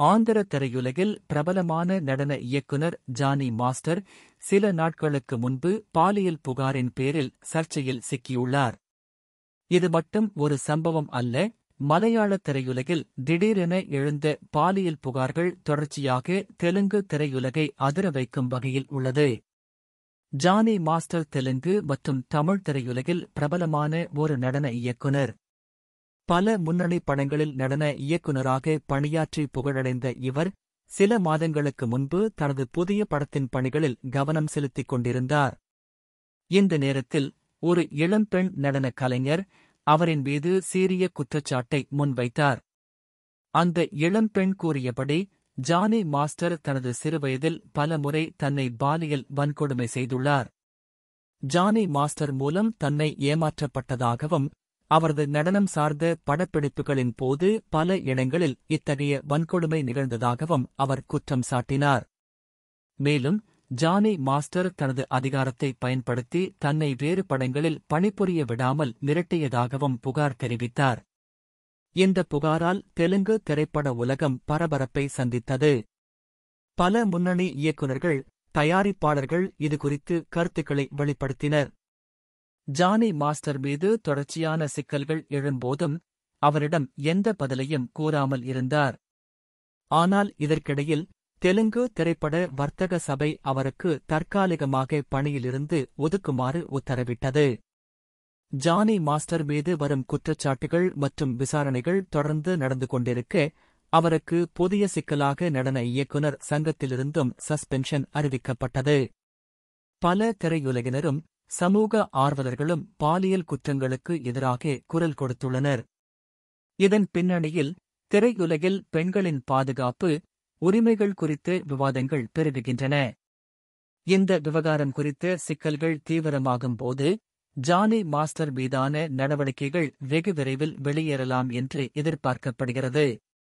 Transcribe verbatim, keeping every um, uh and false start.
ஆந்திர திரையுலகில் பிரபலமான நடன இயக்குனர் ஜானி மாஸ்டர் சில நாட்களுக்கு முன்பு பாலியல் புகாரின் பேரில் சர்ச்சையில் சிக்கியுள்ளார். இது மட்டும் ஒரு சம்பவம் அல்ல. மலையாள திரையுலகில் திடீரென எழுந்த பாலியல் புகார்கள் தொடர்ச்சியாக தெலுங்கு திரையுலகை அதிர வைக்கும் வகையில் உள்ளது. ஜானி மாஸ்டர் தெலுங்கு மற்றும் தமிழ் திரையுலகில் பிரபலமான ஒரு நடன இயக்குனர். பல முன்னணி படங்களில் நடன இயக்குனராக பணியாற்றி புகழடைந்த இவர் சில மாதங்களுக்கு முன்பு தனது புதிய படத்தின் பணிகளில் கவனம் செலுத்திக் கொண்டிருந்தார். இந்த நேரத்தில் ஒரு இளம்பெண் நடன கலைஞர் அவரின் மீது சீரிய குற்றச்சாட்டை முன்வைத்தார். அந்த இளம்பெண் கூறியபடி, ஜானி மாஸ்டர் தனது சிறுவயதில் பல முறை தன்னை பாலியல் வன்கொடுமை செய்துள்ளார். ஜானி மாஸ்டர் மூலம் தன்னை ஏமாற்றப்பட்டதாகவும், அவரது நடனம் சார்ந்த படப்பிடிப்புகளின் போது பல இடங்களில் இத்தகைய வன்கொடுமை நிகழ்ந்ததாகவும் அவர் குற்றம் சாட்டினார். மேலும் ஜானி மாஸ்டர் தனது அதிகாரத்தை பயன்படுத்தி தன்னை வேறு படங்களில் பணிபுரிய விடாமல் மிரட்டியதாகவும் புகார் தெரிவித்தார். இந்த புகாரால் தெலுங்கு திரைப்பட உலகம் பரபரப்பை சந்தித்தது. பல முன்னணி இயக்குநர்கள், தயாரிப்பாளர்கள் இதுகுறித்து கருத்துக்களை வெளிப்படுத்தினர். ஜானி மாஸ்டர் மீது தொடர்ச்சியான சிக்கல்கள் எழும்போதும் அவரிடம் எந்த பதிலையும் கூறாமல் இருந்தார். ஆனால் இதற்கிடையில் தெலுங்கு திரைப்பட வர்த்தக சபை அவருக்கு தற்காலிகமாக பணியிலிருந்து ஒதுக்குமாறு உத்தரவிட்டது. ஜானி மாஸ்டர் மீது வரும் குற்றச்சாட்டுகள் மற்றும் விசாரணைகள் தொடர்ந்து நடந்து கொண்டிருக்க, அவருக்கு புதிய சிக்கலாக நடன இயக்குனர் சங்கத்திலிருந்தும் சஸ்பென்ஷன் அறிவிக்கப்பட்டது. பல திரையுலகினரும் சமூக ஆர்வலர்களும் பாலியல் குற்றங்களுக்கு எதிராக குரல் கொடுத்துள்ளனர். இதன் பின்னணியில் திரையுலகில் பெண்களின் பாதுகாப்பு, உரிமைகள் குறித்த விவாதங்கள் பெருகுகின்றன. இந்த விவகாரம் குறித்த சிக்கல்கள் தீவிரமாகும் போது ஜானி மாஸ்டர் மீதான நடவடிக்கைகள் வெகு விரைவில் வெளியேறலாம் என்று எதிர்பார்க்கப்படுகிறது.